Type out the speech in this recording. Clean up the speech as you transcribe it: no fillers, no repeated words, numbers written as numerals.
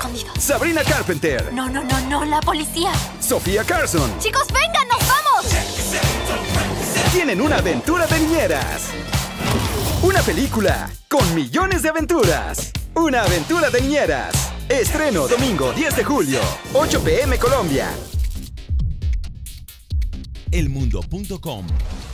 escondido. Sabrina Carpenter. No, no, no, no, la policía. Sofía Carson. Chicos, vengan, nos vamos. Tienen una aventura de niñeras. Una película con millones de aventuras. Una aventura de niñeras. Estreno domingo 10 de julio, 8 p.m. Colombia. Elmundo.com